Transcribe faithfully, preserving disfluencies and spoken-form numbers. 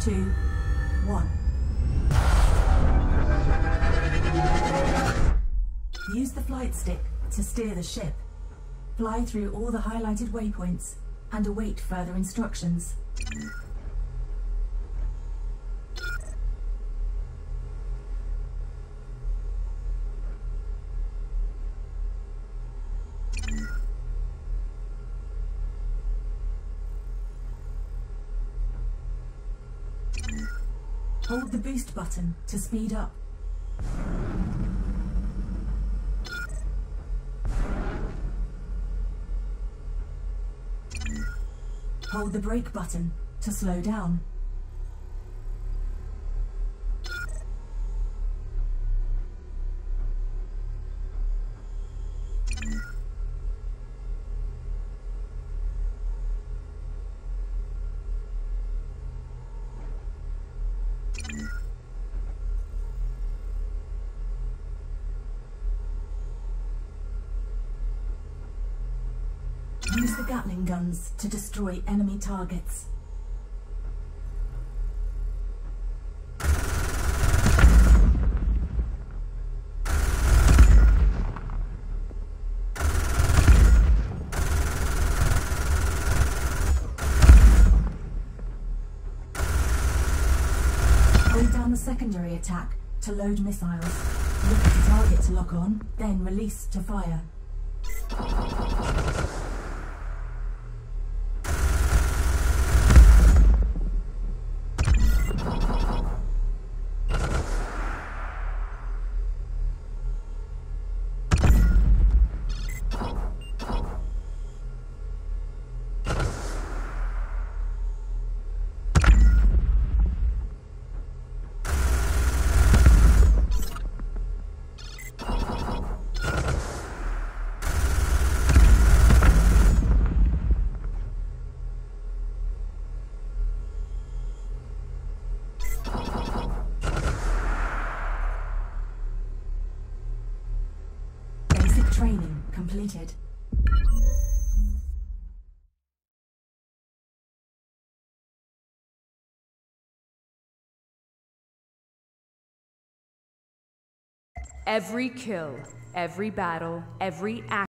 two, one. Use the flight stick to steer the ship. Fly through all the highlighted waypoints and await further instructions. Hold the boost button to speed up. Hold the brake button to slow down. Use the Gatling guns to destroy enemy targets. Hold down the secondary attack to load missiles. Look at the target to lock on, then release to fire. Training completed. Every kill, every battle, every action.